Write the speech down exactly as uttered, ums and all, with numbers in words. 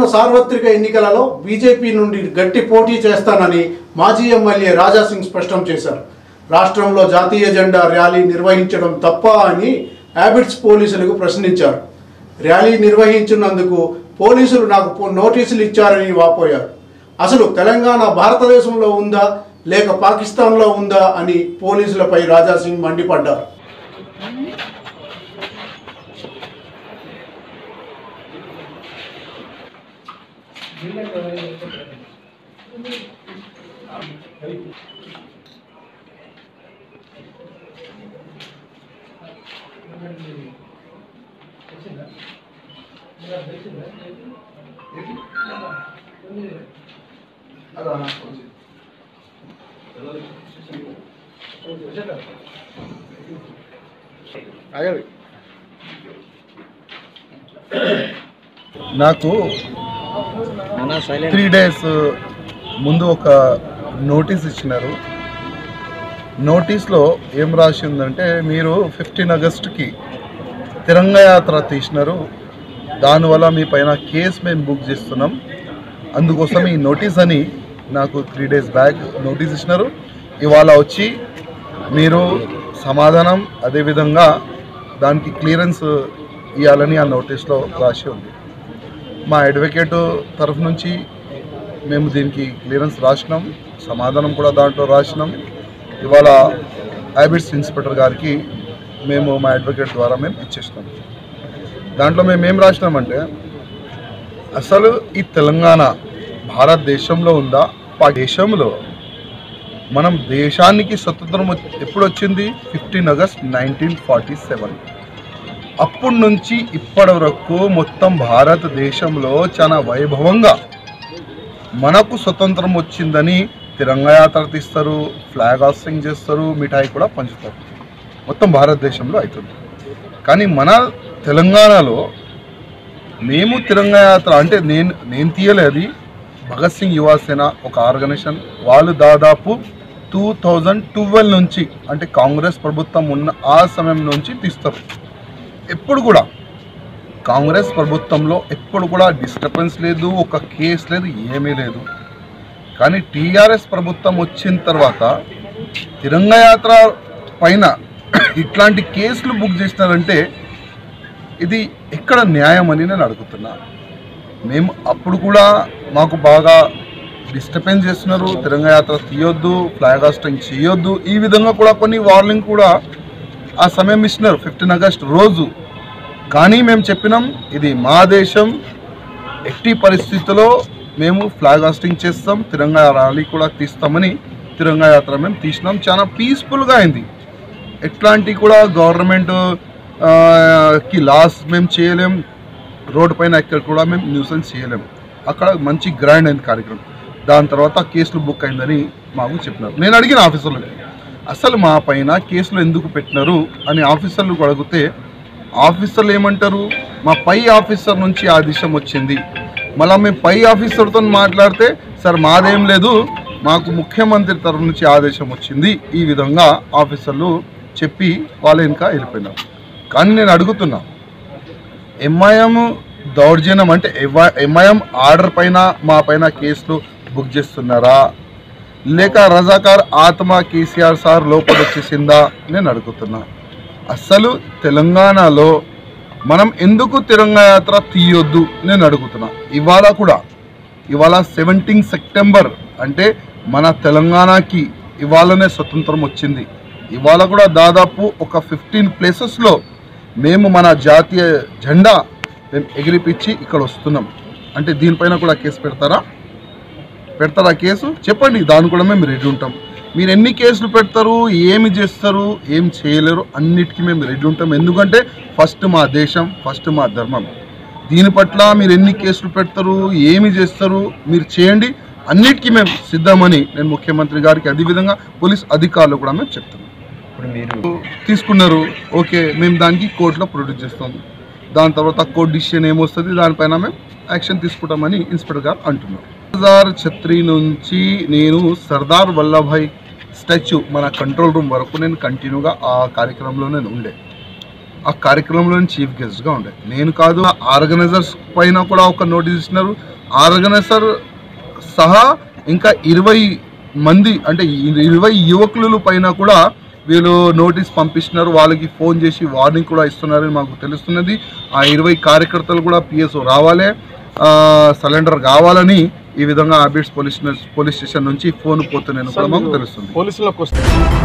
రానున్న సార్వత్రిక ఎన్నికలలో బీజేపీ నుండి గట్టి పోటీ చేస్తానని మాజీ ఎమ్మెల్యే రాజాసింగ్ స్పష్టం చేశారు. రాష్ట్రంలో జాతీయ జెండా ర్యాలీ నిర్వహించడం తప్ప అని హ్యాబిట్స్ పోలీసులకు ప్రశ్నించారు. ర్యాలీ నిర్వహించినందుకు పోలీసులు నాకు నోటీసులు ఇచ్చారని వాపోయారు. అసలు తెలంగాణ భారతదేశంలో ఉందా లేక పాకిస్తాన్లో ఉందా అని పోలీసులపై రాజాసింగ్ మండిపడ్డారు. నాకు త్రీ డేస్ ముందు ఒక నోటీస్ ఇచ్చినారు. నోటీస్లో ఏం రాసిందంటే మీరు ఫిఫ్టీన్ ఆగస్ట్కి తిరంగ యాత్ర తీసినారు, దానివల్ల మీ పైన కేసు మేము బుక్ చేస్తున్నాం, అందుకోసం ఈ నోటీస్ అని నాకు త్రీ డేస్ బ్యాక్ నోటీస్ ఇచ్చినారు. ఇవాళ వచ్చి మీరు సమాధానం అదేవిధంగా దానికి క్లియరెన్స్ ఇవ్వాలని ఆ నోటీస్లో రాసి ఉంది. మా అడ్వకేట్ తరఫు నుంచి మేము దీనికి క్లియరెన్స్ రాసినాం, సమాధానం కూడా దాంట్లో రాసినాం. ఇవాళ హ్యాబిట్స్ ఇన్స్పెక్టర్ గారికి మేము మా అడ్వకేట్ ద్వారా మేము ఇచ్చేసినాం. దాంట్లో మేము ఏం రాసినామంటే అసలు ఈ తెలంగాణ భారతదేశంలో ఉందా ఆ దేశంలో మనం దేశానికి స్వతంత్రం ఎప్పుడు వచ్చింది? Fifteen August nineteen forty seven. అప్పటి నుంచి ఇప్పటి వరకు మొత్తం భారతదేశంలో చాలా వైభవంగా మనకు స్వతంత్రం వచ్చిందని తిరంగ యాత్ర తీస్తారు, ఫ్లాగ్ హాస్టింగ్ చేస్తారు, మిఠాయి కూడా పంచుతారు, మొత్తం భారతదేశంలో అవుతుంది. కానీ మన తెలంగాణలో మేము తిరంగ యాత్ర అంటే నేను నేను తీయలేదు, భగత్ సింగ్ యువసేన ఒక ఆర్గనైజేషన్ వాళ్ళు దాదాపు టూ థౌజండ్ ట్వెల్వ్ నుంచి అంటే కాంగ్రెస్ ప్రభుత్వం ఉన్న ఆ సమయం నుంచి తీస్తారు. ఎప్పుడు కూడా కాంగ్రెస్ ప్రభుత్వంలో ఎప్పుడు కూడా డిస్టర్బెన్స్ లేదు, ఒక కేసు లేదు, ఏమీ లేదు. కానీ టీఆర్ఎస్ ప్రభుత్వం వచ్చిన తర్వాత తిరంగ యాత్ర పైన ఇట్లాంటి కేసులు బుక్ చేసినారంటే ఇది ఎక్కడ న్యాయం అని నేను అడుగుతున్నా. మేము అప్పుడు కూడా మాకు బాగా డిస్టర్బెన్స్ చేస్తున్నారు, తిరంగ యాత్ర తీయొద్దు, ఫ్లాగ్ హాస్టింగ్ చేయొద్దు, ఈ విధంగా కూడా కొన్ని వార్నింగ్ కూడా ఆ సమయం ఇచ్చినారు ఫిఫ్టీన్ ఆగస్ట్ రోజు. కానీ మేము చెప్పినాం ఇది మా దేశం, ఎట్టి పరిస్థితుల్లో మేము ఫ్లాగ్ హాస్టింగ్ చేస్తాం, తిరంగ ర్యాలీ కూడా తీస్తామని తిరంగ యాత్ర మేము తీసినాం. చాలా పీస్ఫుల్గా అయింది. ఎట్లాంటి కూడా గవర్నమెంట్ కి లాస్ మేము చేయలేం, రోడ్డు పైన ఎక్కడ కూడా మేము న్యూసెన్స్ చేయలేం. అక్కడ మంచి గ్రాండ్ అయింది కార్యక్రమం. దాని తర్వాత కేసులు బుక్ అయిందని మాకు చెప్పినారు. నేను అడిగిన ఆఫీసర్లకి అసలు మా పైన కేసులు ఎందుకు పెట్టినారు అని ఆఫీసర్లకు అడిగితే ఆఫీసర్లు ఏమంటారు, మా పై ఆఫీసర్ నుంచి ఆదేశం వచ్చింది. మళ్ళీ మేము పై ఆఫీసర్తో మాట్లాడితే సార్ మాదేం లేదు, మాకు ముఖ్యమంత్రి తరఫు నుంచి ఆదేశం వచ్చింది, ఈ విధంగా ఆఫీసర్లు చెప్పి వాళ్ళ ఇంకా వెళ్ళిపోయినారు. కానీ నేను అడుగుతున్నా, ఎంఐఎం దౌర్జన్యం అంటే ఎంఐఎం ఆర్డర్ పైన మా పైన కేసులు బుక్ చేస్తున్నారా లేక రజాకార్ ఆత్మ కేసీఆర్ సార్ లోపల వచ్చేసిందా నేను అడుగుతున్నా. అసలు తెలంగాణలో మనం ఎందుకు తిరంగ యాత్ర తీయొద్దు నేను అడుగుతున్నా. ఇవాళ కూడా ఇవాళ సెవెంటీన్ సెప్టెంబర్ అంటే మన తెలంగాణకి ఇవాళనే స్వతంత్రం వచ్చింది. ఇవాళ కూడా దాదాపు ఒక ఫిఫ్టీన్ ప్లేసెస్లో మేము మన జాతీయ జెండా మేము ఎగిరిపించి ఇక్కడ వస్తున్నాం. అంటే దీనిపైన కూడా కేసు పెడతారా పెడతారా కేసు చెప్పండి, దాని కూడా మేము రెడీ ఉంటాం. మీరు ఎన్ని కేసులు పెడతారు, ఏమి చేస్తారు, ఏం చేయలేరు, అన్నిటికీ మేము రెడీ ఉంటాం. ఎందుకంటే ఫస్ట్ మా దేశం, ఫస్ట్ మా ధర్మం. దీని పట్ల మీరు ఎన్ని కేసులు పెడతారు, ఏమి చేస్తారు, మీరు చేయండి, అన్నిటికీ మేము సిద్ధమని నేను ముఖ్యమంత్రి గారికి అదేవిధంగా పోలీస్ అధికారులు కూడా మేము చెప్తున్నాం. ఇప్పుడు మీరు తీసుకున్నారు, ఓకే, మేము దానికి కోర్టులో ప్రొడ్యూస్ చేస్తాం. దాని తర్వాత కోర్టు డిసిషన్ ఏమొస్తుంది దానిపైన మేము యాక్షన్ తీసుకుంటామని ఇన్స్పెక్టర్ గారు అంటున్నారు. సర్దార్ ఛత్రి నుంచి నేను సర్దార్ వల్లభాయ్ స్టాచ్యూ మన కంట్రోల్ రూమ్ వరకు నేను కంటిన్యూగా ఆ కార్యక్రమంలో నేను ఉండే. ఆ కార్యక్రమంలో చీఫ్ గెస్ట్గా ఉండే. నేను కాదు, ఆర్గనైజర్స్ పైన కూడా ఒక నోటీస్ ఇచ్చినారు. ఆర్గనైజర్ సహా ఇంకా ఇరవై మంది అంటే ఇరవై యువకుల పైన కూడా వీళ్ళు నోటీస్ పంపిస్తున్నారు. వాళ్ళకి ఫోన్ చేసి వార్నింగ్ కూడా ఇస్తున్నారని మాకు తెలుస్తున్నది. ఆ ఇరవై కార్యకర్తలు కూడా పిఎస్ఓ రావాలి, సరెండర్ కావాలని ఈ విధంగా హ్యాబిట్స్ పోలీస్ పోలీస్ స్టేషన్ నుంచి ఫోన్ పోతున్నాను కూడా మాకు తెలుస్తుంది. పోలీసులకు